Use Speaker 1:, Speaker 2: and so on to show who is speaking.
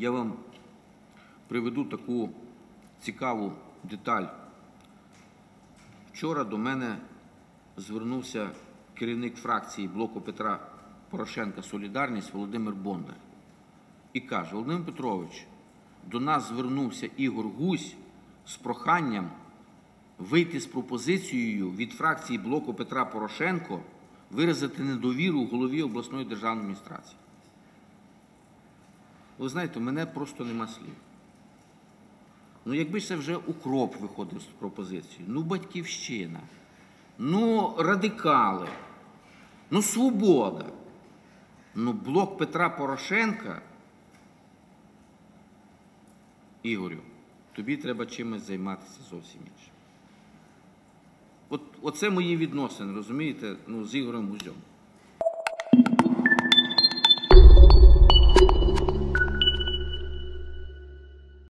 Speaker 1: Я вам приведу таку цікаву деталь. Вчора до мене звернувся керівник фракції блоку Петра Порошенка «Солідарність» Володимир Бондар і каже: Володимир Петрович, до нас звернувся Ігор Гузь з проханням вийти з пропозицією від фракції блоку Петра Порошенка виразити недовіру голові обласної державної адміністрації. Ви знаєте, у мене просто нема слів. Ну, якби це вже укроп виходив з пропозицією, ну, Батьківщина, ну, радикали, ну, Свобода, ну, блок Петра Порошенка, Ігорю, тобі треба чимось займатися зовсім іншим. Оце мої відносини, розумієте, ну, з Ігорем Гузем.